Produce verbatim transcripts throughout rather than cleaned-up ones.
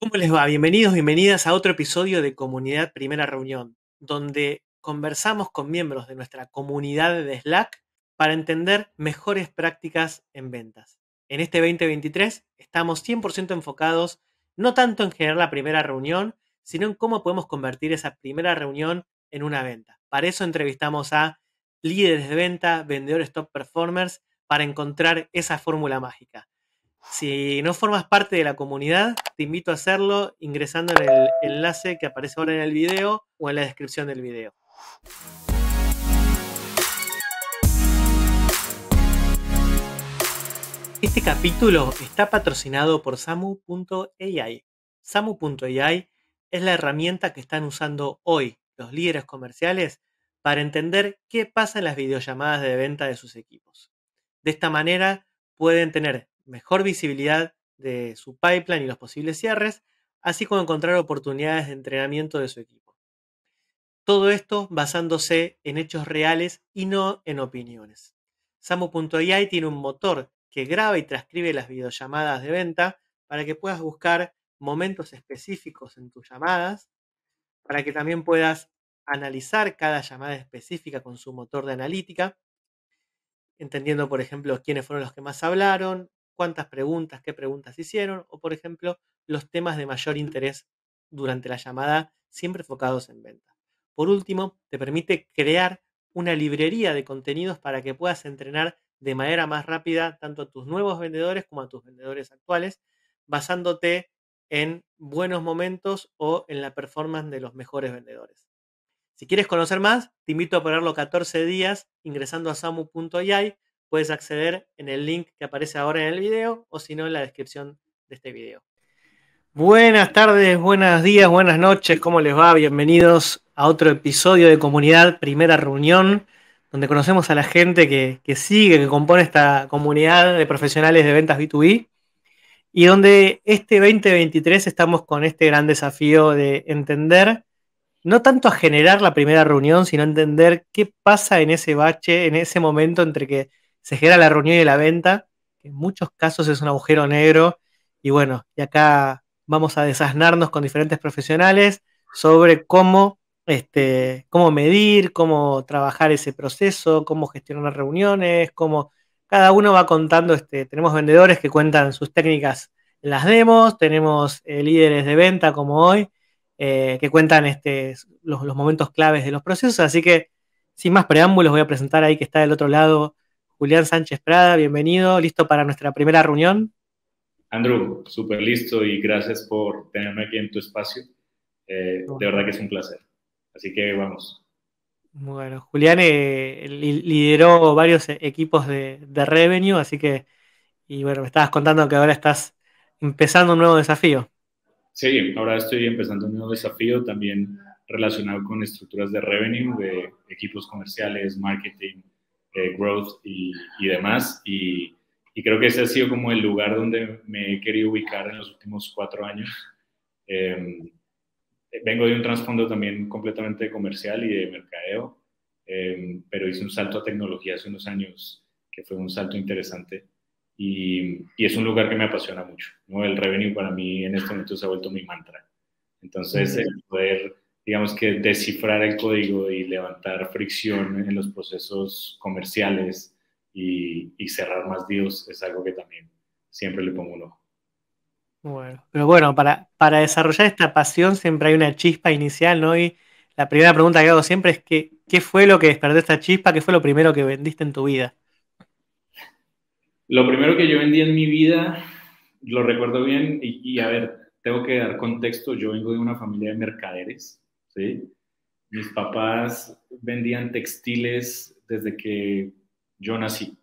¿Cómo les va? Bienvenidos, bienvenidas a otro episodio de Comunidad Primera Reunión, donde conversamos con miembros de nuestra comunidad de Slack para entender mejores prácticas en ventas. En este veinte veintitrés estamos cien por ciento enfocados no tanto en generar la primera reunión, sino en cómo podemos convertir esa primera reunión en una venta. Para eso entrevistamos a líderes de venta, vendedores top performers, para encontrar esa fórmula mágica. Si no formas parte de la comunidad, te invito a hacerlo ingresando en el enlace que aparece ahora en el video o en la descripción del video. Este capítulo está patrocinado por Samu punto A I. Samu punto A I es la herramienta que están usando hoy los líderes comerciales para entender qué pasa en las videollamadas de venta de sus equipos. De esta manera pueden tener mejor visibilidad de su pipeline y los posibles cierres, así como encontrar oportunidades de entrenamiento de su equipo. Todo esto basándose en hechos reales y no en opiniones. Samu punto A I tiene un motor que graba y transcribe las videollamadas de venta para que puedas buscar momentos específicos en tus llamadas, para que también puedas analizar cada llamada específica con su motor de analítica, entendiendo, por ejemplo, quiénes fueron los que más hablaron, cuántas preguntas, qué preguntas hicieron, o, por ejemplo, los temas de mayor interés durante la llamada, siempre enfocados en venta. Por último, te permite crear una librería de contenidos para que puedas entrenar de manera más rápida tanto a tus nuevos vendedores como a tus vendedores actuales, basándote en buenos momentos o en la performance de los mejores vendedores. Si quieres conocer más, te invito a ponerlo catorce días ingresando a Samu punto A I. Puedes acceder en el link que aparece ahora en el video o si no en la descripción de este video. Buenas tardes, buenos días, buenas noches, ¿cómo les va? Bienvenidos a otro episodio de Comunidad Primera Reunión, donde conocemos a la gente que, que sigue, que compone esta comunidad de profesionales de ventas B dos B y donde este veinte veintitrés estamos con este gran desafío de entender no tanto a generar la primera reunión, sino a entender qué pasa en ese bache, en ese momento entre que se genera la reunión y la venta, que en muchos casos es un agujero negro. Y bueno, y acá vamos a desasnarnos con diferentes profesionales sobre cómo, este, cómo medir, cómo trabajar ese proceso, cómo gestionar las reuniones, cómo cada uno va contando. Este, tenemos vendedores que cuentan sus técnicas en las demos, tenemos eh, líderes de venta como hoy, Eh, que cuentan este, los, los momentos claves de los procesos. Así que, sin más preámbulos, voy a presentar ahí que está del otro lado Julián Sánchez Prada. Bienvenido, listo para nuestra primera reunión. Andrew, súper listo y gracias por tenerme aquí en tu espacio. Eh, de verdad que es un placer. Así que vamos. Bueno, Julián eh, li lideró varios equipos de, de revenue, así que, y bueno, me estabas contando que ahora estás empezando un nuevo desafío. Sí, ahora estoy empezando un nuevo desafío también relacionado con estructuras de revenue, de equipos comerciales, marketing, eh, growth y, y demás. Y, y creo que ese ha sido como el lugar donde me he querido ubicar en los últimos cuatro años. Eh, vengo de un trasfondo también completamente comercial y de mercadeo, eh, pero hice un salto a tecnología hace unos años que fue un salto interesante. Y, y, es un lugar que me apasiona mucho, ¿no? El revenue para mí en este momento se ha vuelto mi mantra. Entonces, el poder, digamos que descifrar el código y levantar fricción en los procesos comerciales y, y cerrar más deals es algo que también siempre le pongo un ojo. Bueno, pero bueno, para, para desarrollar esta pasión siempre hay una chispa inicial, ¿no? Y la primera pregunta que hago siempre es que, ¿qué fue lo que despertó esta chispa? ¿Qué fue lo primero que vendiste en tu vida? Lo primero que yo vendí en mi vida, lo recuerdo bien, y, y a ver, tengo que dar contexto, yo vengo de una familia de mercaderes, ¿sí? Mis papás vendían textiles desde que yo nací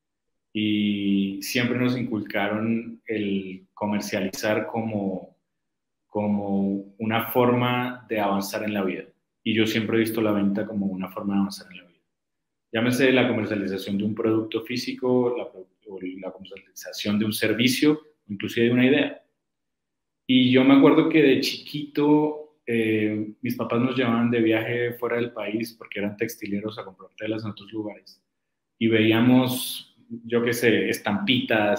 y siempre nos inculcaron el comercializar como, como una forma de avanzar en la vida. Y yo siempre he visto la venta como una forma de avanzar en la vida. Llámese la comercialización de un producto físico, la, o la comercialización de un servicio, inclusive de una idea. Y yo me acuerdo que de chiquito eh, mis papás nos llevaban de viaje fuera del país porque eran textileros a comprar telas en otros lugares. Y veíamos, yo qué sé, estampitas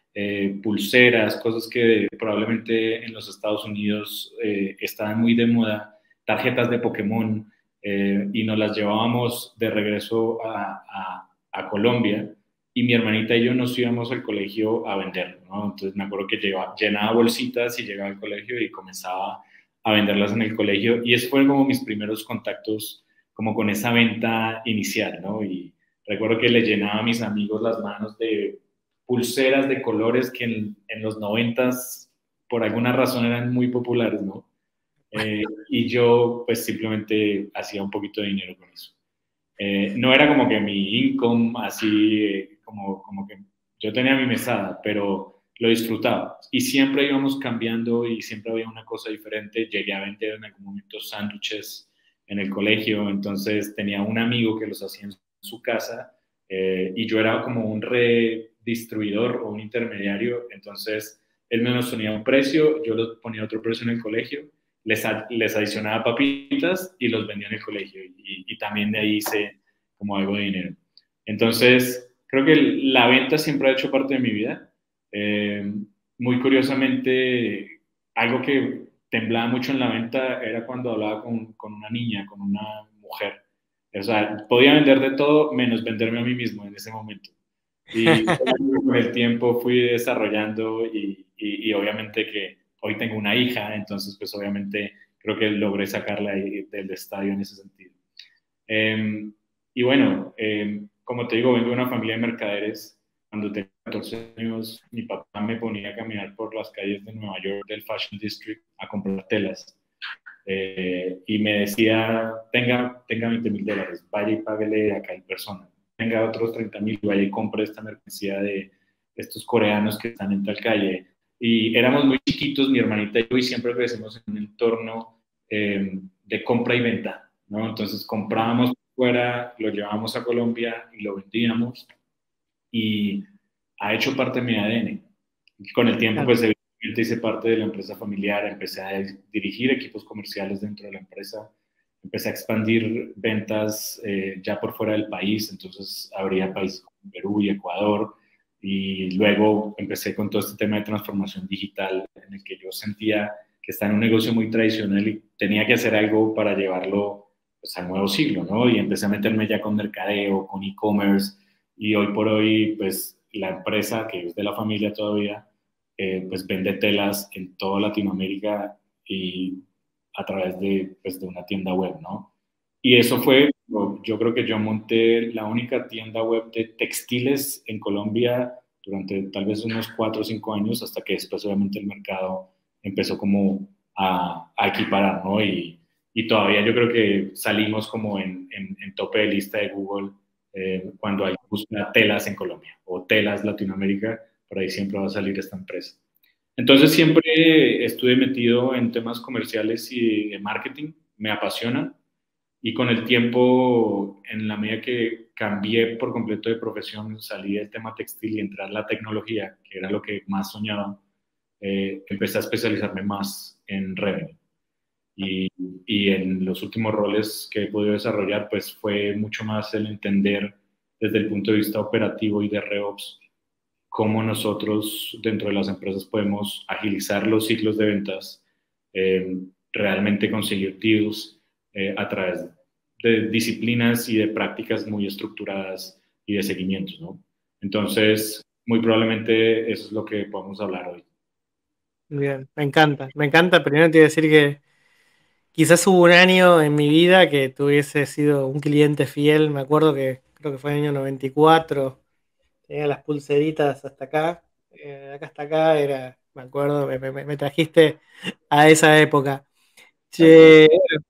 eh, pulseras, cosas que probablemente en los Estados Unidos eh, estaban muy de moda, tarjetas de Pokémon, eh, y nos las llevábamos de regreso a, a, a Colombia, y mi hermanita y yo nos íbamos al colegio a vender, ¿no? Entonces me acuerdo que llevaba, llenaba bolsitas y llegaba al colegio y comenzaba a venderlas en el colegio, y esos fueron como mis primeros contactos como con esa venta inicial, ¿no? Y recuerdo que le llenaba a mis amigos las manos de pulseras de colores que en, en los noventas por alguna razón eran muy populares, ¿no? Eh, y yo pues simplemente hacía un poquito de dinero con eso. Eh, no era como que mi income así, eh, como, como que yo tenía mi mesada, pero lo disfrutaba. Y siempre íbamos cambiando y siempre había una cosa diferente. Llegué a vender en algún momento sándwiches en el colegio, entonces tenía un amigo que los hacía en su casa, eh, y yo era como un redistribuidor o un intermediario, entonces él me nos ponía un precio, yo los ponía otro precio en el colegio, les, les adicionaba papitas y los vendía en el colegio, y, y también de ahí hice como algo de dinero. Entonces, creo que la venta siempre ha hecho parte de mi vida. Eh, Muy curiosamente, algo que temblaba mucho en la venta era cuando hablaba con, con una niña, con una mujer. O sea, podía vender de todo menos venderme a mí mismo en ese momento. Y con el tiempo fui desarrollando y, y, y obviamente que hoy tengo una hija, entonces pues obviamente creo que logré sacarla ahí del estadio en ese sentido. Eh, y bueno, eh, como te digo, vengo de una familia de mercaderes. Cuando tenía catorce años, mi papá me ponía a caminar por las calles de Nueva York, del Fashion District, a comprar telas. Eh, y me decía, tenga, tenga veinte mil dólares, vaya y páguele acá en persona. Tenga otros treinta mil, vaya y compre esta mercancía de estos coreanos que están en tal calle. Y éramos muy chiquitos, mi hermanita y yo, y siempre crecimos en un entorno eh, de compra y venta, ¿no? Entonces comprábamos fuera, lo llevábamos a Colombia y lo vendíamos, y ha hecho parte de mi A D N. Y con el tiempo, Claro. pues evidentemente hice parte de la empresa familiar, empecé a dirigir equipos comerciales dentro de la empresa, empecé a expandir ventas eh, ya por fuera del país, entonces abría países como Perú y Ecuador, y luego empecé con todo este tema de transformación digital en el que yo sentía que estaba en un negocio muy tradicional y tenía que hacer algo para llevarlo pues, al nuevo siglo, ¿no? Y empecé a meterme ya con mercadeo, con e-commerce, y hoy por hoy, pues la empresa, que es de la familia todavía, eh, pues vende telas en toda Latinoamérica y a través de, pues, de una tienda web, ¿no? Y eso fue, yo creo que yo monté la única tienda web de textiles en Colombia durante tal vez unos cuatro o cinco años, hasta que después obviamente el mercado empezó como a, a equiparar, ¿no? Y, y todavía yo creo que salimos como en, en, en tope de lista de Google eh, cuando hay busca telas en Colombia o telas Latinoamérica, por ahí siempre va a salir esta empresa. Entonces siempre estuve metido en temas comerciales y de marketing, me apasiona, y con el tiempo, en la medida que cambié por completo de profesión, salí del tema textil y entré a la tecnología, que era lo que más soñaba, eh, empecé a especializarme más en revenue. Y, y en los últimos roles que he podido desarrollar, pues fue mucho más el entender desde el punto de vista operativo y de RevOps cómo nosotros dentro de las empresas podemos agilizar los ciclos de ventas, eh, realmente conseguir deals eh, a través de disciplinas y de prácticas muy estructuradas y de seguimientos, ¿no? Entonces, muy probablemente eso es lo que podemos hablar hoy. Bien, me encanta, me encanta. Primero te iba a decir que quizás hubo un año en mi vida que tuviese sido un cliente fiel. Me acuerdo que creo que fue en el año noventa y cuatro. Tenía las pulseritas hasta acá. Eh, de acá hasta acá era, me acuerdo, me, me- me trajiste a esa época. Che,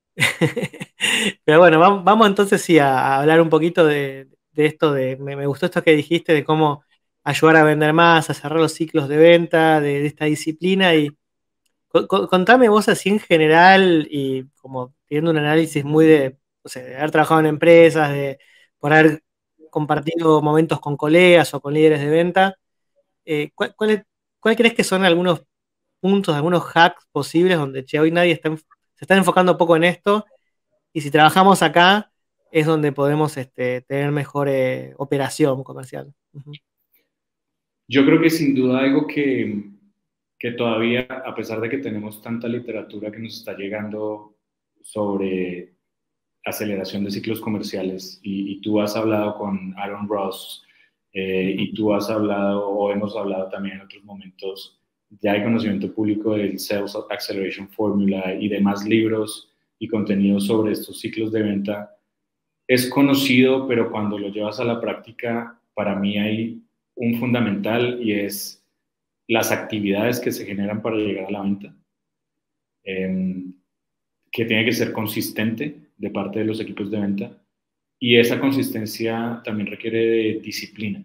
pero bueno, vamos, vamos entonces sí a, a hablar un poquito de, de esto de, me, me gustó esto que dijiste de cómo ayudar a vender más, a cerrar los ciclos de venta, de, de esta disciplina. Y co- co- contame vos así en general y como teniendo un análisis muy de, o sea, de haber trabajado en empresas, de por haber compartido momentos con colegas o con líderes de venta, eh, ¿cuál, cuál es- cuál crees que son algunos puntos, algunos hacks posibles donde che, hoy nadie está, enf- se está enfocando poco en esto y si trabajamos acá es donde podemos este, tener mejor eh, operación comercial? Ujú. Yo creo que sin duda algo que, que todavía, a pesar de que tenemos tanta literatura que nos está llegando sobre aceleración de ciclos comerciales, y, y tú has hablado con Aaron Ross, eh, y tú has hablado, o hemos hablado también en otros momentos, ya hay conocimiento público del Sales Acceleration Formula y demás libros y contenidos sobre estos ciclos de venta. Es conocido, pero cuando lo llevas a la práctica, para mí hay un fundamental y es las actividades que se generan para llegar a la venta, eh, que tiene que ser consistente de parte de los equipos de venta, y esa consistencia también requiere de disciplina.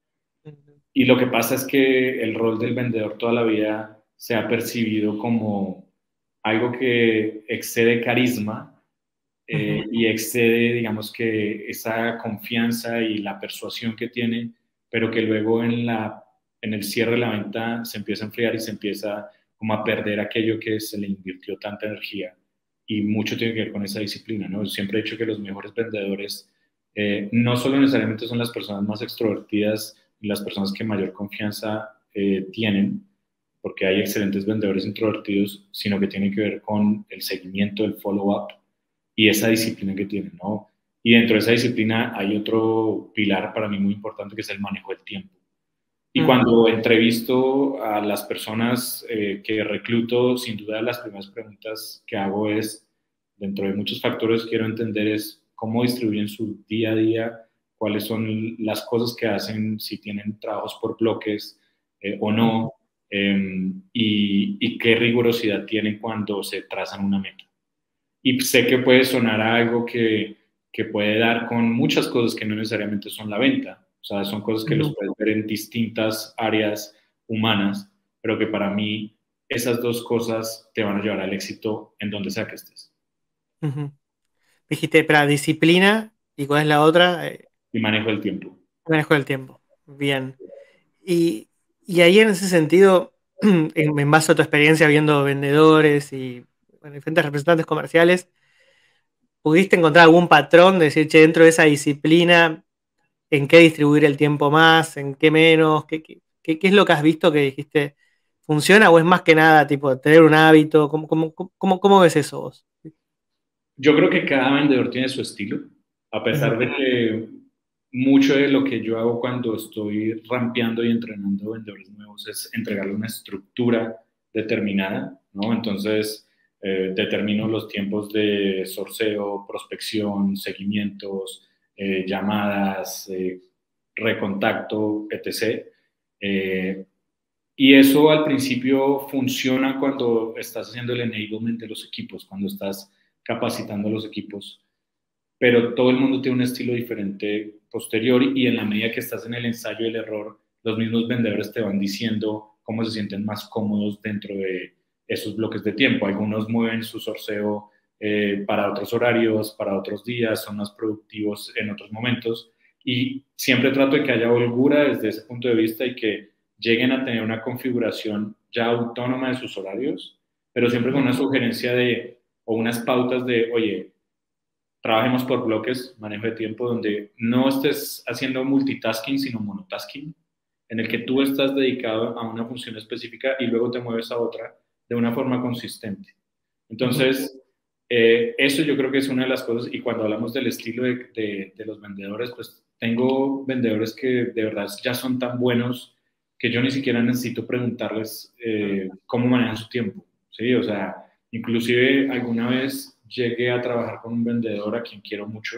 Y lo que pasa es que el rol del vendedor toda la vida se ha percibido como algo que excede carisma, eh, y excede, digamos, que esa confianza y la persuasión que tiene, pero que luego en, la, en el cierre de la venta se empieza a enfriar y se empieza como a perder aquello que se le invirtió tanta energía. Y mucho tiene que ver con esa disciplina, ¿no? Siempre he dicho que los mejores vendedores eh, no solo necesariamente son las personas más extrovertidas y las personas que mayor confianza eh, tienen, porque hay excelentes vendedores introvertidos, sino que tiene que ver con el seguimiento, el follow-up y esa disciplina que tienen, ¿no? Y dentro de esa disciplina hay otro pilar para mí muy importante, que es el manejo del tiempo. Y Mm. cuando entrevisto a las personas eh, que recluto, sin duda las primeras preguntas que hago es, dentro de muchos factores quiero entender es cómo distribuyen su día a día, cuáles son las cosas que hacen, si tienen trabajos por bloques eh, o no, eh, y, y qué rigurosidad tienen cuando se trazan una meta. Y sé que puede sonar a algo que, que puede dar con muchas cosas que no necesariamente son la venta. O sea, son cosas que los puedes ver en distintas áreas humanas, pero que para mí esas dos cosas te van a llevar al éxito en donde sea que estés. Ujú. Dijiste, para disciplina, ¿y cuál es la otra? Eh, Y manejo el tiempo. manejo del tiempo. Bien. Y, y ahí en ese sentido, en, en base a tu experiencia viendo vendedores y bueno, diferentes representantes comerciales, ¿pudiste encontrar algún patrón de decir, che, dentro de esa disciplina, en qué distribuir el tiempo más, en qué menos? ¿Qué, qué, qué- qué es lo que has visto que dijiste funciona o es más que nada tipo tener un hábito? ¿Cómo, cómo, cómo, cómo ves eso vos? Yo creo que cada vendedor tiene su estilo, a Ujú, pesar de que mucho de lo que yo hago cuando estoy rampeando y entrenando vendedores nuevos es entregarle una estructura determinada, ¿no? Entonces, eh, determino los tiempos de sorceo, prospección, seguimientos, eh, llamadas, eh, recontacto, etcétera. Eh, y eso al principio funciona cuando estás haciendo el enablement de los equipos, cuando estás capacitando a los equipos, pero todo el mundo tiene un estilo diferente posterior, y en la medida que estás en el ensayo y el error, los mismos vendedores te van diciendo cómo se sienten más cómodos dentro de esos bloques de tiempo. Algunos mueven su sorceo eh, para otros horarios, para otros días, son más productivos en otros momentos, y siempre trato de que haya holgura desde ese punto de vista y que lleguen a tener una configuración ya autónoma de sus horarios, pero siempre con una sugerencia de, o unas pautas de, oye, trabajemos por bloques, manejo de tiempo, donde no estés haciendo multitasking, sino monotasking, en el que tú estás dedicado a una función específica y luego te mueves a otra de una forma consistente. ujú. Entonces, eh, eso yo creo que es una de las cosas, y cuando hablamos del estilo de, de, de los vendedores, pues tengo vendedores que de verdad ya son tan buenos que yo ni siquiera necesito preguntarles eh, cómo manejan su tiempo, ¿sí? O sea, inclusive alguna vez llegué a trabajar con un vendedor a quien quiero mucho,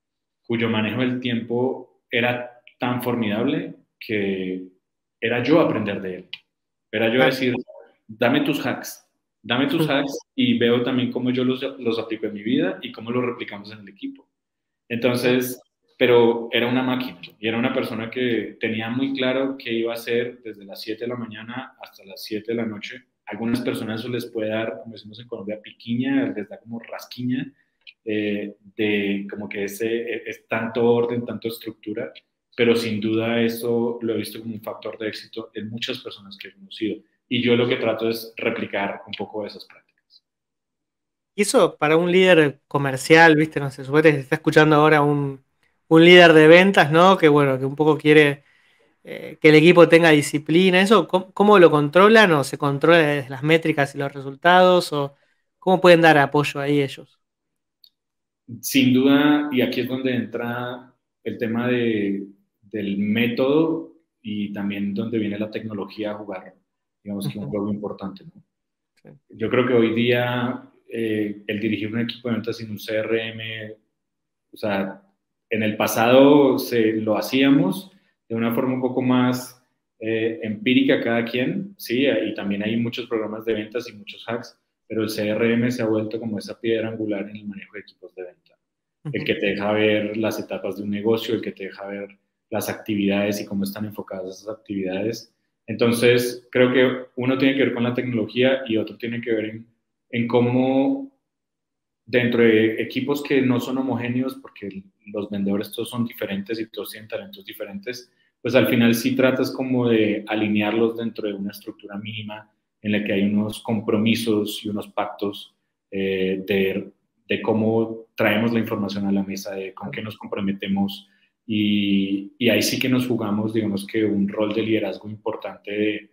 cuyo manejo del tiempo era tan formidable que era yo aprender de él. Era yo Claro. decir, dame tus hacks, dame tus hacks, y veo también cómo yo los, los aplico en mi vida y cómo los replicamos en el equipo. Entonces, pero era una máquina y era una persona que tenía muy claro qué iba a hacer desde las siete de la mañana hasta las siete de la noche. Algunas personas eso les puede dar, como decimos en Colombia, piquiña, les da como rasquiña, eh, de como que ese, es tanto orden, tanto estructura, pero sin duda eso lo he visto como un factor de éxito en muchas personas que he conocido. Y yo lo que trato es replicar un poco de esas prácticas. Y eso para un líder comercial, ¿viste? No sé, suponete que se está escuchando ahora un, un líder de ventas, ¿no? Que bueno, que un poco quiere eh, que el equipo tenga disciplina, ¿eso cómo, cómo lo controlan o se controla desde las métricas y los resultados o cómo pueden dar apoyo ahí ellos? Sin duda, y aquí es donde entra el tema de, del método y también donde viene la tecnología a jugar, digamos que un Ujú, juego importante, ¿no? sí. Yo creo que hoy día eh, el dirigir un equipo de ventas sin un C R M, o sea, en el pasado se, lo hacíamos de una forma un poco más eh, empírica cada quien, sí, y también hay muchos programas de ventas y muchos hacks, pero el C R M se ha vuelto como esa piedra angular en el manejo de equipos de venta. El Ujú, que te deja ver las etapas de un negocio, el que te deja ver las actividades y cómo están enfocadas esas actividades. Entonces, creo que uno tiene que ver con la tecnología y otro tiene que ver en, en cómo dentro de equipos que no son homogéneos, porque los vendedores todos son diferentes y todos tienen talentos diferentes, pues al final sí tratas como de alinearlos dentro de una estructura mínima en la que hay unos compromisos y unos pactos eh, de, de, cómo traemos la información a la mesa, de con qué nos comprometemos y, y ahí sí que nos jugamos, digamos que un rol de liderazgo importante de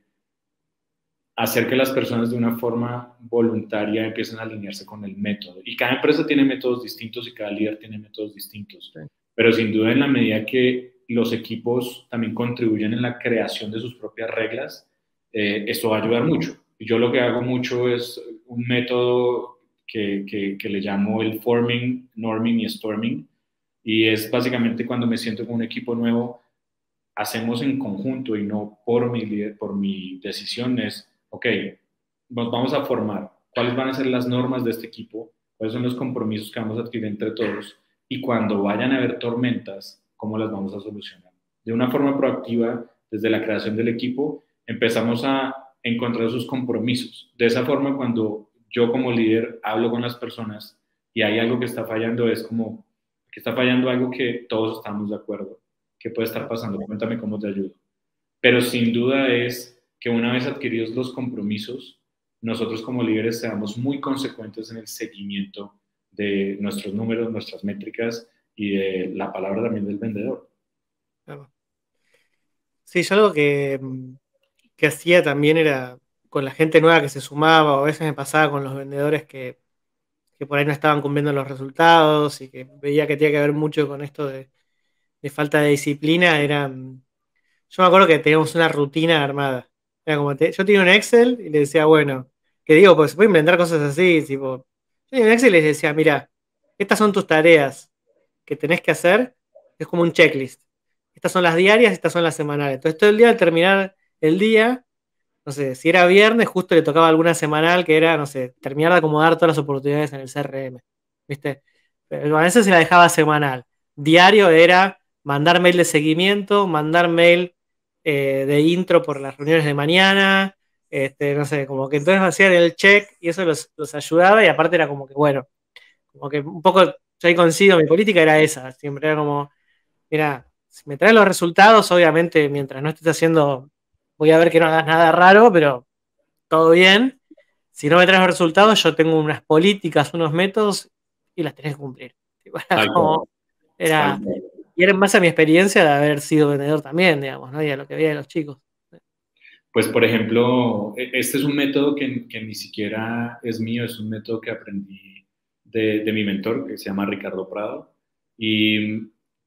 hacer que las personas de una forma voluntaria empiecen a alinearse con el método. Y cada empresa tiene métodos distintos y cada líder tiene métodos distintos. sí. Pero sin duda en la medida que los equipos también contribuyen en la creación de sus propias reglas, eh, esto va a ayudar mucho. Yo lo que hago mucho es un método que, que, que le llamo el forming, norming y storming. Y es básicamente cuando me siento con un equipo nuevo, hacemos en conjunto y no por mi, por mi decisión es, ok, nos vamos a formar, cuáles van a ser las normas de este equipo, cuáles son los compromisos que vamos a adquirir entre todos y cuando vayan a haber tormentas, cómo las vamos a solucionar. De una forma proactiva, desde la creación del equipo, empezamos a encontrar sus compromisos. De esa forma, cuando yo como líder hablo con las personas y hay algo que está fallando, es como que está fallando algo que todos estamos de acuerdo. ¿Qué puede estar pasando? Cuéntame cómo te ayudo. Pero sin duda es que una vez adquiridos los compromisos, nosotros como líderes seamos muy consecuentes en el seguimiento de nuestros números, nuestras métricas y de la palabra también del vendedor. Claro. Sí, yo algo que, mm, que hacía también era con la gente nueva que se sumaba, o a veces me pasaba con los vendedores que, que por ahí no estaban cumpliendo los resultados y que veía que tenía que ver mucho con esto de, de falta de disciplina, era, mm, yo me acuerdo que teníamos una rutina armada. Era como, te- yo tenía un Excel y le decía, bueno, que digo, pues se puede inventar cosas así, tipo, yo tenía un Excel y les decía, mira, estas son tus tareas que tenés que hacer, es como un checklist. Estas son las diarias, estas son las semanales. Entonces todo el día al terminar el día, no sé, si era viernes, justo le tocaba alguna semanal que era, no sé, terminar de acomodar todas las oportunidades en el C R M. ¿Viste? Pero a veces se la dejaba semanal. Diario era mandar mail de seguimiento, mandar mail eh, de intro por las reuniones de mañana. Este, no sé, como que entonces hacían el check y eso los, los ayudaba y aparte era como que, bueno, como que un poco, yo ahí coincido, mi política era esa, siempre era como, mira, si me traes los resultados, obviamente mientras no estés haciendo, voy a ver que no hagas nada raro, pero todo bien. Si no me traes los resultados, yo tengo unas políticas, unos métodos y las tenés que cumplir. Tipo, Era Tal cual, como, tal era, cual. y era en base a mi experiencia de haber sido vendedor también, digamos, ¿no? Y a lo que veía de los chicos. Pues, por ejemplo, e- este es un método que, que ni siquiera es mío, es un método que aprendí de, de mi mentor, que se llama Ricardo Prado, y,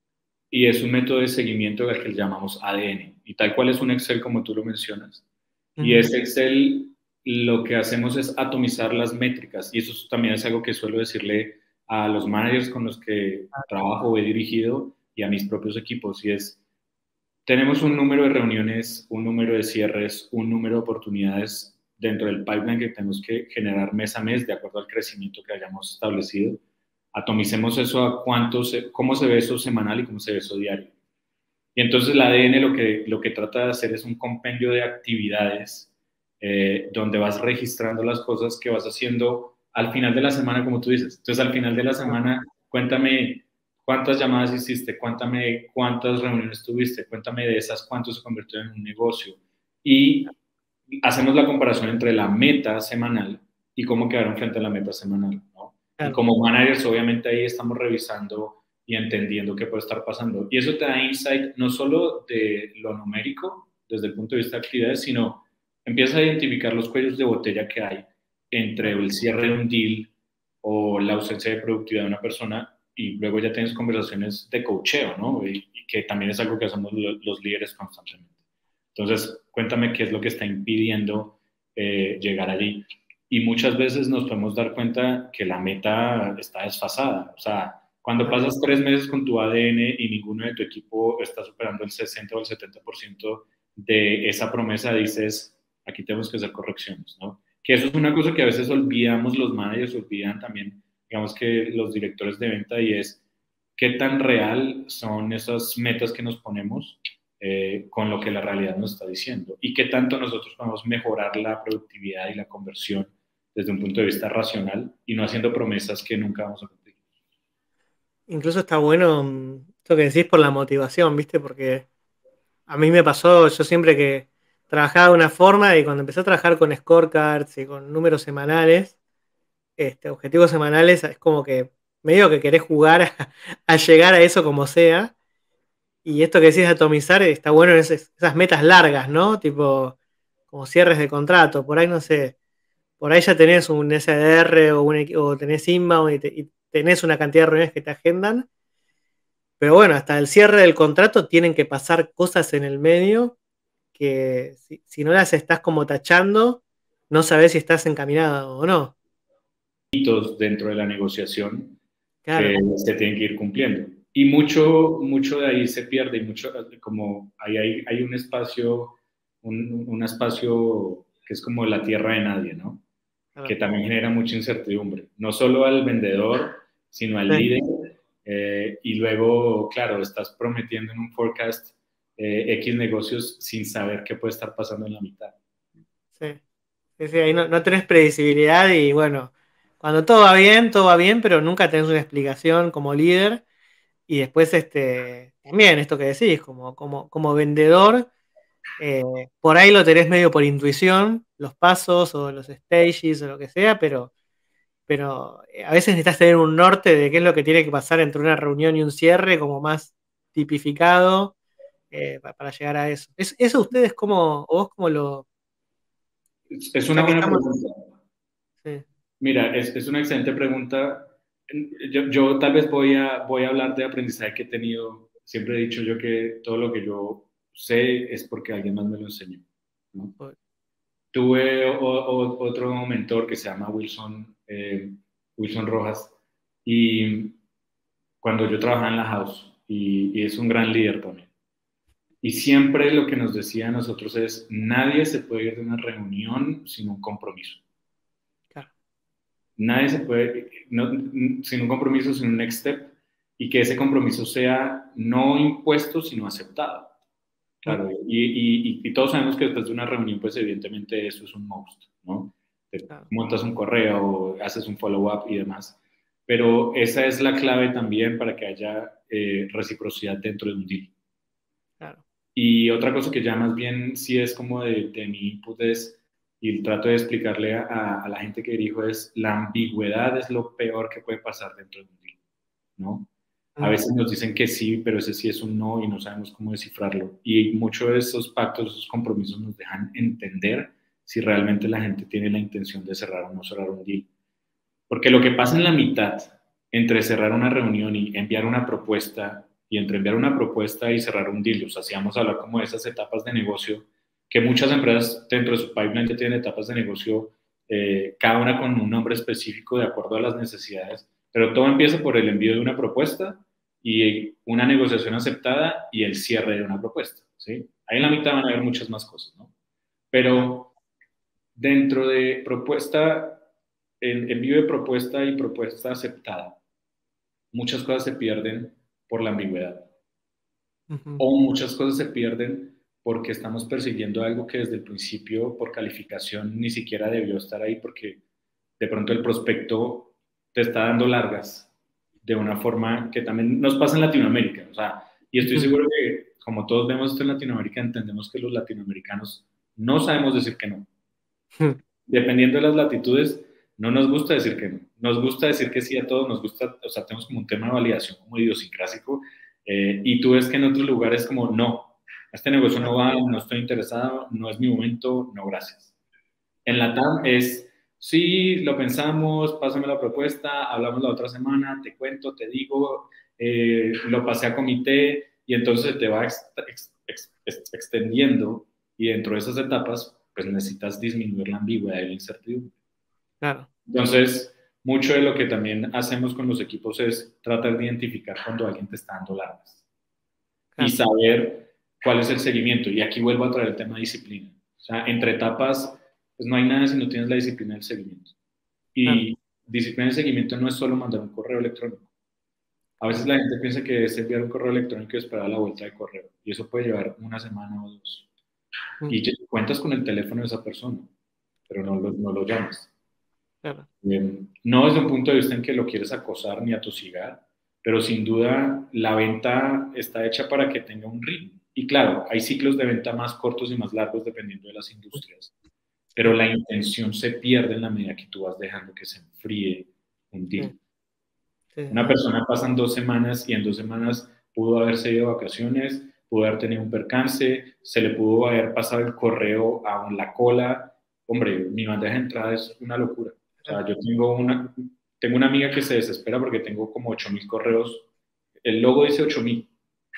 y es un método de seguimiento al que le llamamos A D N. Y tal cual es un Excel como tú lo mencionas. Y Ujú. ese Excel lo que hacemos es atomizar las métricas, y eso también es algo que suelo decirle a los managers con los que trabajo o he dirigido y a mis propios equipos, y es tenemos un número de reuniones, un número de cierres, un número de oportunidades dentro del pipeline que tenemos que generar mes a mes de acuerdo al crecimiento que hayamos establecido. Atomicemos eso a cuánto se, cómo se ve eso semanal y cómo se ve eso diario. Y entonces el A D N lo que, lo que trata de hacer es un compendio de actividades eh, donde vas registrando las cosas que vas haciendo al final de la semana, como tú dices. Entonces al final de la semana, cuéntame cuántas llamadas hiciste, cuéntame cuántas reuniones tuviste, cuéntame de esas cuánto se convirtió en un negocio. Y hacemos la comparación entre la meta semanal y cómo quedaron frente a la meta semanal, ¿no? Y Claro. como managers, obviamente ahí estamos revisando y entendiendo qué puede estar pasando. Y eso te da insight no solo de lo numérico, desde el punto de vista de actividades, sino empiezas a identificar los cuellos de botella que hay entre el cierre de un deal o la ausencia de productividad de una persona, y luego ya tienes conversaciones de coacheo, ¿no? Y, y que también es algo que hacemos lo, los líderes constantemente. Entonces, cuéntame qué es lo que está impidiendo eh, llegar allí. Y muchas veces nos podemos dar cuenta que la meta está desfasada. O sea, cuando pasas tres meses con tu A D N y ninguno de tu equipo está superando el sesenta o el setenta por ciento de esa promesa, dices, aquí tenemos que hacer correcciones, ¿no? Que eso es una cosa que a veces olvidamos, los managers olvidan también, digamos que los directores de venta, y es qué tan real son esas metas que nos ponemos eh, con lo que la realidad nos está diciendo, y qué tanto nosotros podemos mejorar la productividad y la conversión desde un punto de vista racional y no haciendo promesas que nunca vamos a cumplir. Incluso está bueno esto que decís por la motivación, ¿viste? Porque a mí me pasó, yo siempre que trabajaba de una forma, y cuando empecé a trabajar con scorecards y con números semanales, este, objetivos semanales, es como que medio que querés jugar a, a llegar a eso como sea. Y esto que decís de atomizar está bueno en esas, esas metas largas, ¿no? Tipo, como cierres de contrato. Por ahí, no sé, por ahí ya tenés un S D R o, un, o tenés inbound y, te, y tenés una cantidad de reuniones que te agendan. Pero bueno, hasta el cierre del contrato tienen que pasar cosas en el medio que si, si no las estás como tachando, no sabés si estás encaminado o no. Hitos dentro de la negociación Claro. que se tienen que ir cumpliendo. Y mucho, mucho de ahí se pierde, y mucho, como ahí hay, hay un espacio, un, un espacio que es como la tierra de nadie, ¿no? Claro. Que también genera mucha incertidumbre, no solo al vendedor, sino al Sí. líder. Eh, y luego, claro, estás prometiendo en un forecast eh, X negocios sin saber qué puede estar pasando en la mitad. Sí, sí, sí, ahí no, no tenés predecibilidad y bueno, cuando todo va bien, todo va bien, pero nunca tenés una explicación como líder. Y después este, también esto que decís, como, como, como vendedor, eh, por ahí lo tenés medio por intuición, los pasos o los stages o lo que sea, pero, pero eh, a veces necesitas tener un norte de qué es lo que tiene que pasar entre una reunión y un cierre, como más tipificado, eh, pa- para llegar a eso. Es, ¿eso ustedes cómo, o vos cómo lo... Es, es una Ya que buena estamos... pregunta. Sí, Mira, es, es una excelente pregunta. Yo, yo tal vez voy a, voy a hablar de aprendizaje que he tenido. Siempre he dicho yo que todo lo que yo sé es porque alguien más me lo enseñó, ¿no? pues, Tuve o, o, otro mentor que se llama Wilson, eh, Wilson Rojas, y cuando yo trabajaba en la house, y, y es un gran líder también. Y siempre lo que nos decía a nosotros es, nadie se puede ir de una reunión sin un compromiso. claro. Nadie se puede, no, sin un compromiso, sin un next step, y que ese compromiso sea no impuesto, sino aceptado. Mm, Claro, y, y, y todos sabemos que después de una reunión, pues evidentemente eso es un must, ¿no? Te claro, montas un correo, haces un follow-up y demás. Pero esa es la clave también para que haya eh, reciprocidad dentro de un deal. claro. Y otra cosa que ya más bien sí es como de, de mi input es, y trato de explicarle a, a la gente que dirijo, es la ambigüedad es lo peor que puede pasar dentro de un deal, ¿no? A Mm, veces nos dicen que sí, pero ese sí es un no y no sabemos cómo descifrarlo. Y muchos de esos pactos, esos compromisos nos dejan entender si realmente la gente tiene la intención de cerrar o no cerrar un deal. Porque lo que pasa en la mitad entre cerrar una reunión y enviar una propuesta, y entre enviar una propuesta y cerrar un deal, o sea, si vamos a hablar como de esas etapas de negocio, que muchas empresas dentro de su pipeline ya tienen etapas de negocio, eh, cada una con un nombre específico de acuerdo a las necesidades, pero todo empieza por el envío de una propuesta y una negociación aceptada y el cierre de una propuesta, ¿sí? Ahí en la mitad van a haber muchas más cosas, ¿no? claro. Pero dentro de propuesta, el envío de propuesta y propuesta aceptada, muchas cosas se pierden por la ambigüedad, Ujú, o muchas cosas se pierden porque estamos persiguiendo algo que desde el principio por calificación ni siquiera debió estar ahí, porque de pronto el prospecto te está dando largas de una forma que también nos pasa en Latinoamérica, o sea, y estoy ujú, seguro que como todos vemos esto en Latinoamérica, entendemos que los latinoamericanos no sabemos decir que no. ujú. Dependiendo de las latitudes, No nos gusta decir que no. Nos gusta decir que sí a todo. Nos gusta, o sea, tenemos como un tema de validación como idiosincrásico. Eh, y tú ves que en otros lugares como, no, este negocio no va, no estoy interesado, no es mi momento, no, gracias. En la T A M es, sí, lo pensamos, pásame la propuesta, hablamos la otra semana, te cuento, te digo, eh, lo pasé a comité y entonces te va ex, ex, ex, extendiendo y dentro de esas etapas pues necesitas disminuir la ambigüedad y la incertidumbre. Claro. Entonces, mucho de lo que también hacemos con los equipos es tratar de identificar cuando alguien te está dando largas claro. Y saber cuál es el seguimiento. Y aquí vuelvo a traer el tema de disciplina. O sea, entre etapas, pues no hay nada si no tienes la disciplina del seguimiento. Y claro. Disciplina del seguimiento no es solo mandar un correo electrónico. A veces la gente piensa que es enviar un correo electrónico y esperar la vuelta de correo. Y eso puede llevar una semana o dos. Mm. Y cuentas con el teléfono de esa persona, pero no lo, no lo llamas. Claro. Eh, no desde un punto de vista en que lo quieres acosar ni atosigar, pero sin duda la venta está hecha para que tenga un ritmo. Y claro, hay ciclos de venta más cortos y más largos dependiendo de las industrias, pero la intención se pierde en la medida que tú vas dejando que se enfríe un deal. Sí. Sí. Una persona pasan dos semanas y en dos semanas pudo haberse ido de vacaciones, pudo haber tenido un percance, se le pudo haber pasado el correo a la cola. Hombre, mi bandeja de entrada es una locura. O sea, yo tengo una, tengo una amiga que se desespera porque tengo como ocho mil correos. El logo dice ocho mil.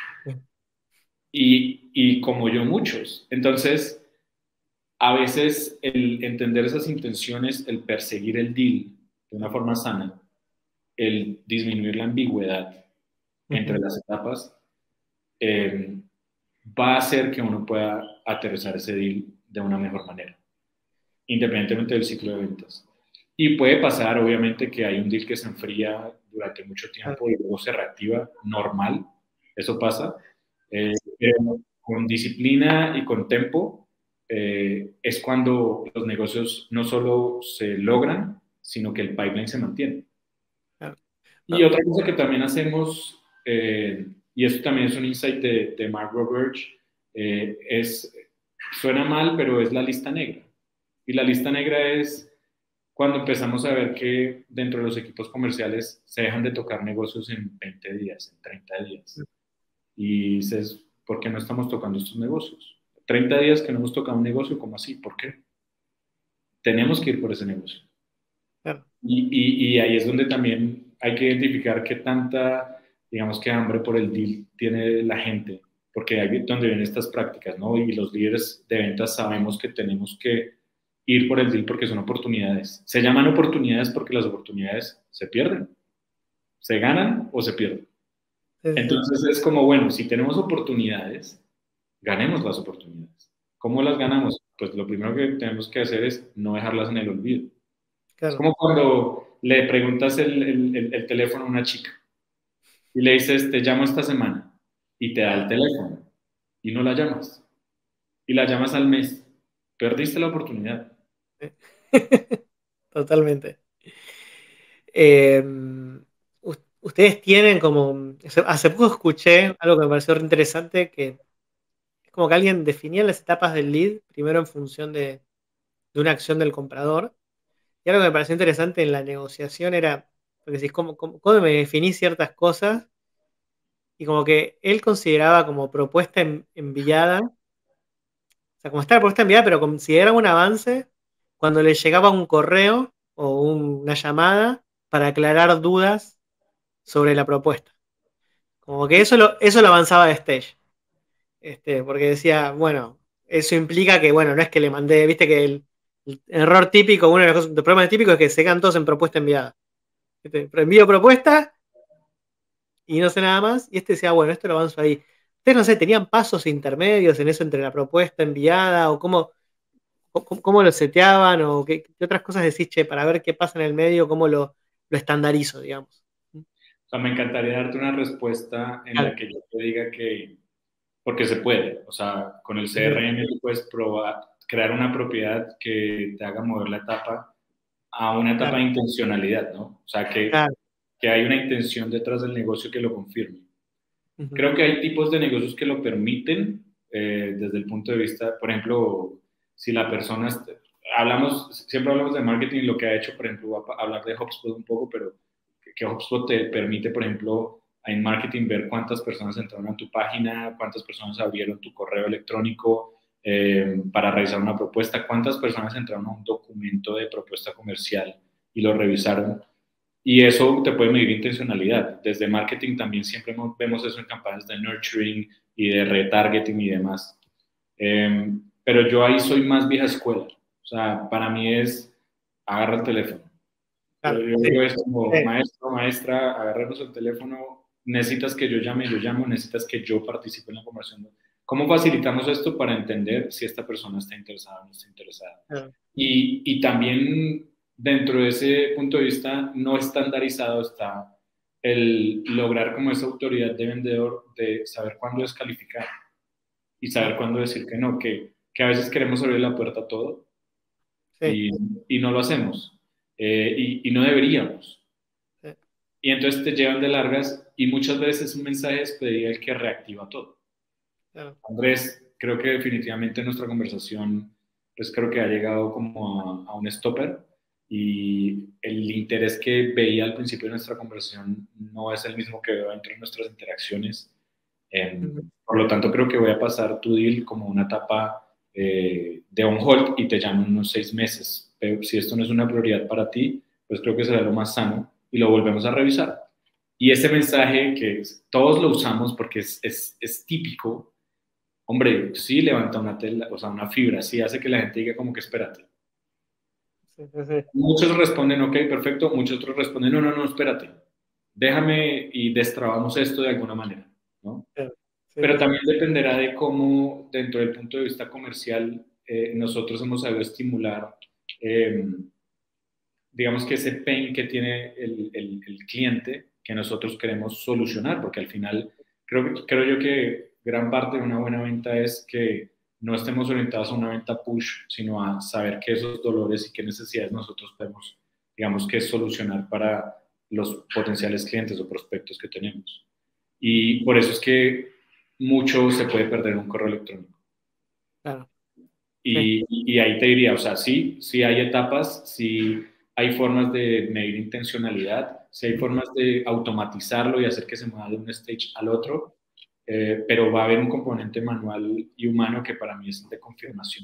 Y, y como yo, muchos. Entonces, a veces el entender esas intenciones, el perseguir el deal de una forma sana, el disminuir la ambigüedad uh-huh. entre las etapas, eh, va a hacer que uno pueda aterrizar ese deal de una mejor manera, independientemente del ciclo de ventas. Y puede pasar, obviamente, que hay un deal que se enfría durante mucho tiempo y luego se reactiva normal. Eso pasa. Eh, pero con disciplina y con tempo eh, es cuando los negocios no solo se logran, sino que el pipeline se mantiene. Claro. Y otra cosa que también hacemos, eh, y esto también es un insight de, de Mark Roberge, eh, es, suena mal, pero es la lista negra. Y la lista negra es cuando empezamos a ver que dentro de los equipos comerciales se dejan de tocar negocios en veinte días, en treinta días. Y dices, ¿por qué no estamos tocando estos negocios? treinta días que no hemos tocado un negocio, ¿cómo así? ¿Por qué? Tenemos que ir por ese negocio. Claro. Y, y, y ahí es donde también hay que identificar qué tanta, digamos, que hambre por el deal tiene la gente, porque ahí es donde vienen estas prácticas, ¿no? Y los líderes de ventas sabemos que tenemos que ir por el deal porque son oportunidades. Se llaman oportunidades porque las oportunidades se pierden. Se ganan o se pierden. Entonces es como, bueno, si tenemos oportunidades, ganemos las oportunidades. ¿Cómo las ganamos? Pues lo primero que tenemos que hacer es no dejarlas en el olvido. Claro. Es como cuando le preguntas el, el, el teléfono a una chica y le dices, te llamo esta semana, y te da el teléfono y no la llamas. Y la llamas al mes. Perdiste la oportunidad. Totalmente. Eh, ustedes tienen como, hace poco escuché algo que me pareció interesante, que es como que alguien definía las etapas del lead, primero en función de, de una acción del comprador, y algo que me pareció interesante en la negociación era, porque decís, ¿cómo, cómo, cómo me definís ciertas cosas? Y como que él consideraba como propuesta en, enviada, o sea, como está la propuesta enviada, pero consideraba un avance cuando le llegaba un correo o un, una llamada para aclarar dudas sobre la propuesta. Como que eso lo, eso lo avanzaba de stage. Este, porque decía, bueno, eso implica que, bueno, no es que le mandé, viste que el, el error típico, uno de los, los problemas típicos es que se quedan todos en propuesta enviada. Este, envío propuesta y no sé nada más, y este decía, bueno, esto lo avanzo ahí. Ustedes, no sé, ¿tenían pasos intermedios en eso entre la propuesta enviada o cómo, cómo, cómo lo seteaban o qué, qué otras cosas decís, che, para ver qué pasa en el medio, cómo lo, lo estandarizo, digamos? O sea, me encantaría darte una respuesta en la que yo te diga que, porque se puede, o sea, con el C R M tú puedes probar, crear una propiedad que te haga mover la etapa a una etapa claro. de intencionalidad, ¿no? O sea, que, claro. que hay una intención detrás del negocio que lo confirme. Uh-huh. Creo que hay tipos de negocios que lo permiten eh, desde el punto de vista, por ejemplo, si la persona, hablamos, siempre hablamos de marketing, lo que ha hecho, por ejemplo, voy a hablar de HubSpot un poco, pero que, que HubSpot te permite, por ejemplo, en marketing ver cuántas personas entraron a tu página, cuántas personas abrieron tu correo electrónico eh, para revisar una propuesta, cuántas personas entraron a un documento de propuesta comercial y lo revisaron. Y eso te puede medir intencionalidad. Desde marketing también siempre vemos eso en campañas de nurturing y de retargeting y demás. Eh, pero yo ahí soy más vieja escuela. O sea, para mí es agarra el teléfono. Claro, Yo, yo sí. digo es como Sí. maestro, maestra, agarrarnos el teléfono. Necesitas que yo llame, yo llamo. Necesitas que yo participe en la conversación. ¿Cómo facilitamos esto para entender si esta persona está interesada o no está interesada? Claro. Y, y también dentro de ese punto de vista no estandarizado está el lograr como esa autoridad de vendedor de saber cuándo descalificar y saber cuándo decir que no, que, que a veces queremos abrir la puerta a todo Sí. y, y no lo hacemos eh, y, y no deberíamos. Sí. Y entonces te llevan de largas y muchas veces un mensaje despedida el que reactiva todo. Claro. Andrés, creo que definitivamente nuestra conversación, pues creo que ha llegado como a, a un stopper y el interés que veía al principio de nuestra conversación no es el mismo que veo dentro de nuestras interacciones. Eh, Ujú. por lo tanto, creo que voy a pasar tu deal como una etapa eh, de on hold y te llamo en unos seis meses. Pero si esto no es una prioridad para ti, pues creo que será lo más sano y lo volvemos a revisar. Y ese mensaje que todos lo usamos porque es, es, es típico, hombre, sí levanta una tela, o sea, una fibra, sí hace que la gente diga como que espérate. Sí, sí, sí. Muchos responden, ok, perfecto, muchos otros responden, no, no, no, espérate, déjame y destrabamos esto de alguna manera, ¿no? Claro. Sí, Pero sí, sí. también dependerá de cómo, dentro del punto de vista comercial, eh, nosotros hemos sabido estimular, eh, digamos que ese pain que tiene el, el, el cliente que nosotros queremos solucionar, porque al final creo, creo yo que gran parte de una buena venta es que no estemos orientados a una venta push, sino a saber qué esos dolores y qué necesidades nosotros podemos, digamos, que solucionar para los potenciales clientes o prospectos que tenemos. Y por eso es que mucho se puede perder en un correo electrónico. Claro. Sí. Y, y ahí te diría, o sea, sí, sí hay etapas, sí hay formas de medir intencionalidad, sí hay formas de automatizarlo y hacer que se mueva de un stage al otro, eh, pero va a haber un componente manual y humano que para mí es de confirmación.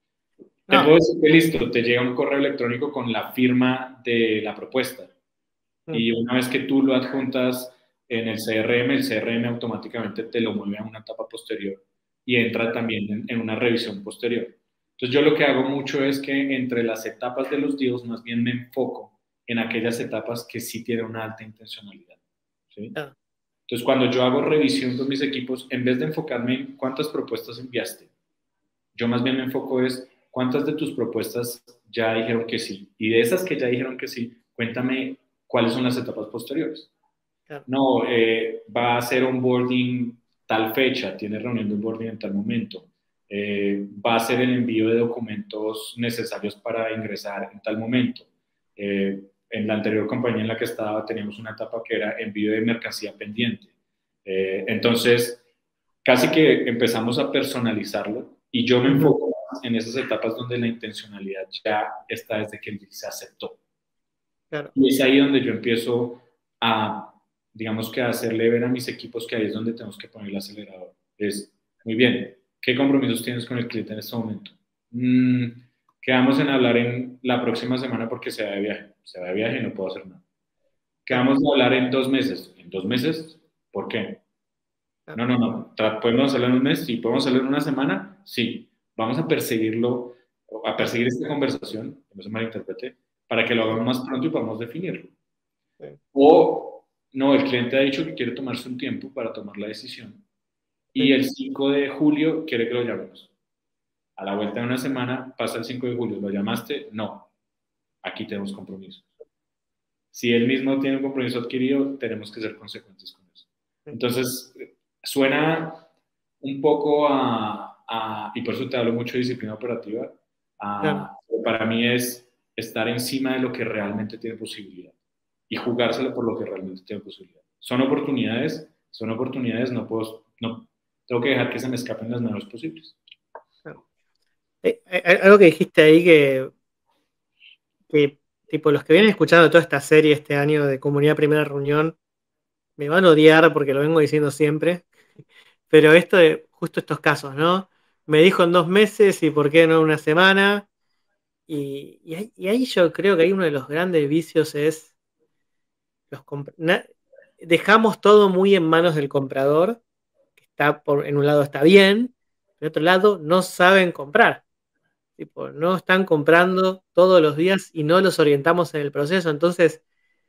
Te No. puedo decir que listo, te llega un correo electrónico con la firma de la propuesta Mm. y una vez que tú lo adjuntas en el C R M, el C R M automáticamente te lo mueve a una etapa posterior y entra también en, en una revisión posterior. Entonces yo lo que hago mucho es que entre las etapas de los deals más bien me enfoco en aquellas etapas que sí tienen una alta intencionalidad, ¿sí? Claro. Entonces cuando yo hago revisión con mis equipos, en vez de enfocarme en cuántas propuestas enviaste, yo más bien me enfoco es cuántas de tus propuestas ya dijeron que sí. Y de esas que ya dijeron que sí, cuéntame cuáles son las etapas posteriores. Claro. No, eh, va a ser onboarding tal fecha, tiene reunión de onboarding en tal momento. Eh, va a ser el envío de documentos necesarios para ingresar en tal momento. Eh, en la anterior compañía en la que estaba teníamos una etapa que era envío de mercancía pendiente. Eh, entonces, casi que empezamos a personalizarlo y yo me Ujú. enfoco más en esas etapas donde la intencionalidad ya está desde que el deal se aceptó. Claro. Y es ahí donde yo empiezo a, digamos que a hacerle ver a mis equipos que ahí es donde tenemos que poner el acelerador. Es, muy bien, ¿qué compromisos tienes con el cliente en este momento? Mm, quedamos en hablar en la próxima semana porque se va de viaje. Se va de viaje y no puedo hacer nada. Claro. Quedamos de hablar en dos meses. ¿En dos meses? ¿Por qué? Claro. No, no, no. ¿Podemos hacerlo en un mes? Sí. ¿Podemos hacerlo en una semana? Sí. Vamos a perseguirlo, a perseguir esta conversación, que no se malinterprete, para que lo hagamos más pronto y podamos definirlo. Sí. O, no, el cliente ha dicho que quiere tomarse un tiempo para tomar la decisión. Y Sí. el cinco de julio quiere que lo llamemos. A la vuelta de una semana pasa el cinco de julio. ¿Lo llamaste? No. Aquí tenemos compromiso. Si él mismo tiene un compromiso adquirido, tenemos que ser consecuentes con eso. Sí. Entonces, suena un poco a, a y por eso te hablo mucho de disciplina operativa, a, Claro. para mí es estar encima de lo que realmente tiene posibilidad y jugárselo por lo que realmente tiene posibilidad. Son oportunidades, son oportunidades, no puedo, no, tengo que dejar que se me escapen las menores posibles. Claro. Eh, eh, algo que dijiste ahí que que, tipo, los que vienen escuchando toda esta serie este año de Comunidad Primera Reunión me van a odiar porque lo vengo diciendo siempre, pero esto de justo estos casos, ¿no? Me dijo en dos meses y por qué no en una semana. Y, y ahí, y ahí yo creo que hay uno de los grandes vicios es los comp- na- dejamos todo muy en manos del comprador, que está por, en un lado está bien, en otro lado no saben comprar. Tipo, no están comprando todos los días y no los orientamos en el proceso. Entonces,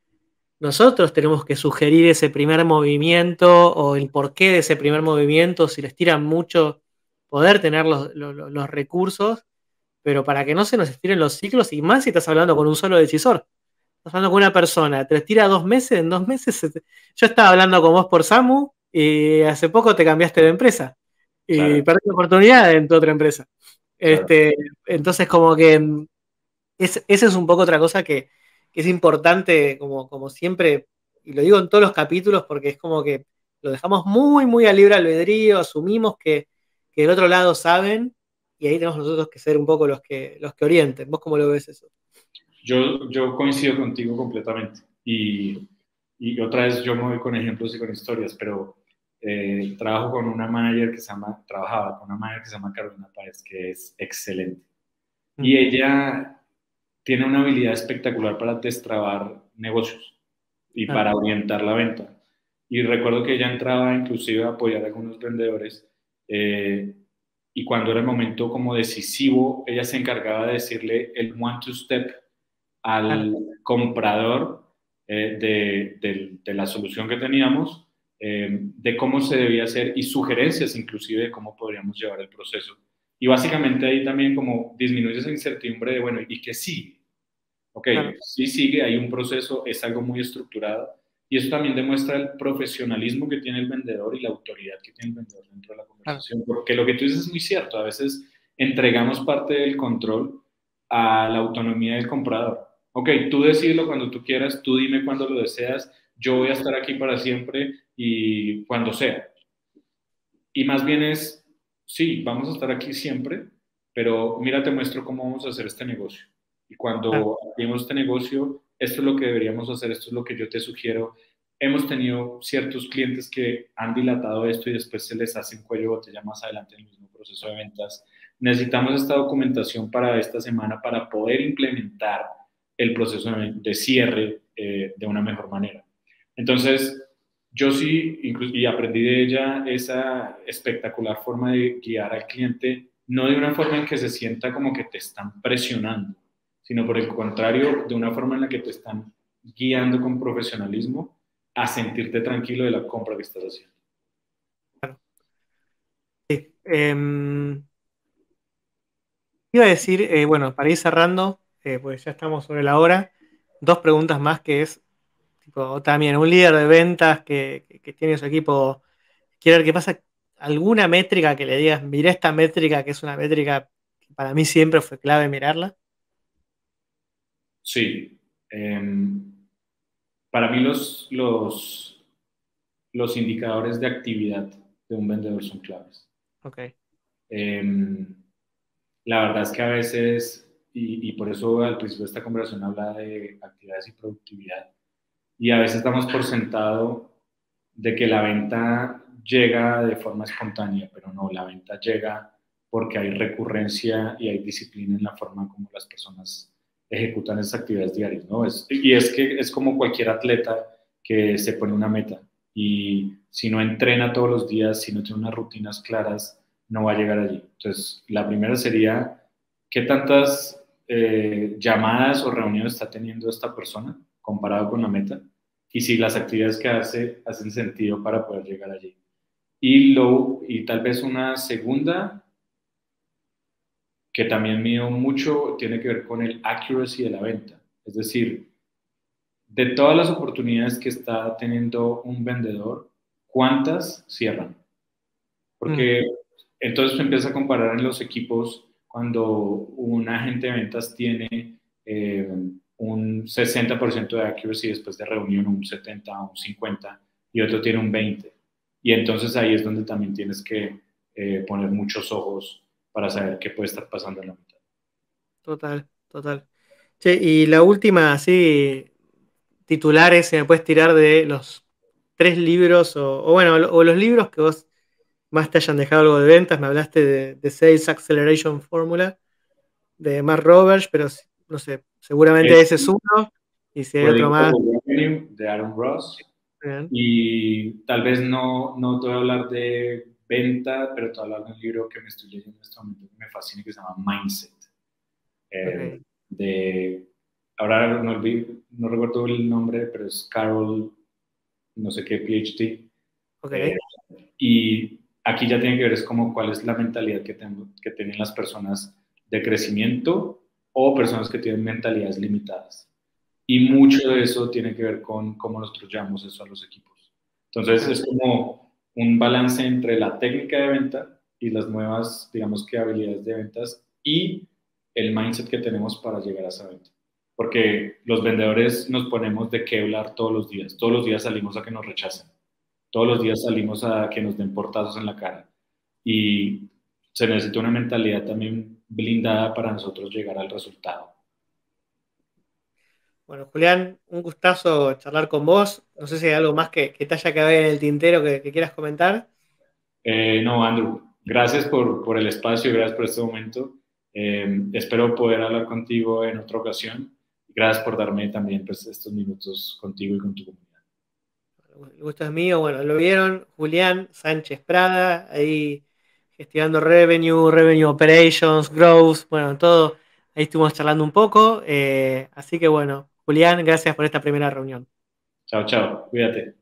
nosotros tenemos que sugerir ese primer movimiento o el porqué de ese primer movimiento, si les tiran mucho, poder tener los, los- los recursos, pero para que no se nos estiren los ciclos, y más si estás hablando con un solo decisor. Estás hablando con una persona, te tira dos meses, en dos meses. se te- Yo estaba hablando con vos por Samu y hace poco te cambiaste de empresa y Claro, perdiste oportunidad en tu otra empresa. claro. Este, entonces, como que mm, es, esa es un poco otra cosa que, que es importante, como, como siempre, y lo digo en todos los capítulos porque es como que lo dejamos muy, muy a libre albedrío, asumimos que, que del otro lado saben y ahí tenemos nosotros que ser un poco los que, los que orienten. ¿Vos cómo lo ves eso? Yo, yo coincido contigo completamente. Y, y otra vez yo me voy con ejemplos y con historias, pero eh, trabajo con una manager que se llama, trabajaba con una manager que se llama Carolina Páez, que es excelente. Mm, Y ella tiene una habilidad espectacular para destrabar negocios y claro, para orientar la venta. Y recuerdo que ella entraba inclusive a apoyar a algunos vendedores eh, y cuando era el momento como decisivo, ella se encargaba de decirle el one two step claro, al comprador eh, de, de, de, la solución que teníamos, eh, de cómo se debía hacer y sugerencias inclusive de cómo podríamos llevar el proceso. Y básicamente ahí también como disminuye esa incertidumbre de, bueno, ¿y qué sigue? Ok, claro, sí sigue, hay un proceso, es algo muy estructurado y eso también demuestra el profesionalismo que tiene el vendedor y la autoridad que tiene el vendedor dentro de la claro. conversación, porque lo que tú dices es muy cierto, a veces entregamos parte del control a la autonomía del comprador. Ok, tú decídelo cuando tú quieras, tú dime cuando lo deseas, yo voy a estar aquí para siempre y cuando sea. Y más bien es, sí, vamos a estar aquí siempre, pero mira, te muestro cómo vamos a hacer este negocio. Y Claro. cuando abrimos este negocio, esto es lo que deberíamos hacer, esto es lo que yo te sugiero. Hemos tenido ciertos clientes que han dilatado esto y después se les hace un cuello de botella más adelante en el mismo proceso de ventas. Necesitamos esta documentación para esta semana para poder implementar el proceso de, de cierre eh, de una mejor manera. Entonces, yo sí, y aprendí de ella esa espectacular forma de guiar al cliente, no de una forma en que se sienta como que te están presionando, sino por el contrario, de una forma en la que te están guiando con profesionalismo a sentirte tranquilo de la compra que estás haciendo. Em, iba a decir, eh, bueno, para ir cerrando, eh, pues ya estamos sobre la hora, dos preguntas más que es, tipo, también un líder de ventas que, que- que tiene su equipo, quiere ver qué pasa, alguna métrica que le digas, mirá esta métrica, que es una métrica que para mí siempre fue clave mirarla. Sí, eh, para mí los, los, los indicadores de actividad de un vendedor son claves. Ok. Eh, la verdad es que a veces, y, y por eso al principio de esta conversación habla de actividades y productividad, y a veces damos por sentado de que la venta llega de forma espontánea, pero no, la venta llega porque hay recurrencia y hay disciplina en la forma como las personas ejecutan esas actividades diarias, ¿no? Es, y es que es como cualquier atleta que se pone una meta y si no entrena todos los días, si no tiene unas rutinas claras, no va a llegar allí. Entonces, la primera sería, ¿qué tantas eh, llamadas o reuniones está teniendo esta persona comparado con la meta? Y si las actividades que hace hacen sentido para poder llegar allí. Y, lo, y tal vez una segunda, que también mido mucho, tiene que ver con el accuracy de la venta. Es decir, de todas las oportunidades que está teniendo un vendedor, ¿cuántas cierran? Mm, Porque entonces se empieza a comparar en los equipos cuando un agente de ventas tiene eh, un sesenta por ciento de accuracy después de reunión, un setenta, un cincuenta, y otro tiene un veinte. Y entonces ahí es donde también tienes que eh, poner muchos ojos para saber qué puede estar pasando en la mitad. total, total. Che, y la última, así, titulares, si me puedes tirar de los tres libros, o, o bueno, o los libros que vos más te hayan dejado algo de ventas. Me hablaste de, de Sales Acceleration Formula, de Mark Roberts, pero si- no sé, seguramente Es ese es uno, y si hay otro más. Predictable Revenue de Aaron Ross. Bien. Y tal vez no, no te voy a hablar de venta, pero te voy a hablar de un libro que me estoy leyendo en este momento que me fascina, que se llama Mindset. Eh, Ok, de, ahora no, olvido, no recuerdo el nombre, pero es Carol, no sé qué, PhD. Eh, ok. y aquí ya tiene que ver es como cuál es la mentalidad que, tengo, que tienen las personas de crecimiento o personas que tienen mentalidades limitadas. Y Claro, mucho de eso tiene que ver con cómo nosotros llamamos eso a los equipos. Entonces claro. es como un balance entre la técnica de venta y las nuevas, digamos que habilidades de ventas y el mindset que tenemos para llegar a esa venta. Porque los vendedores nos ponemos de qué hablar todos los días. Todos los días salimos a que nos rechacen. Todos los Claro. días salimos a que nos den portazos en la cara. Y se necesita una mentalidad también blindada para nosotros llegar al resultado. Bueno, Julián, un gustazo charlar con vos. No sé si hay algo más que, que te haya quedado en el tintero que, que quieras comentar. Eh, no, Andrew, gracias por, por el espacio, gracias por este momento. Eh, espero poder hablar contigo en otra ocasión. Gracias por darme también pues, estos minutos contigo y con tu comunidad. El gusto es mío. Bueno, lo vieron, Julián Sánchez Prada, ahí gestionando revenue, revenue operations, growth, bueno, todo. Ahí estuvimos charlando un poco. Eh, así que bueno, Julián, gracias por esta primera reunión. Chao, chao, cuídate.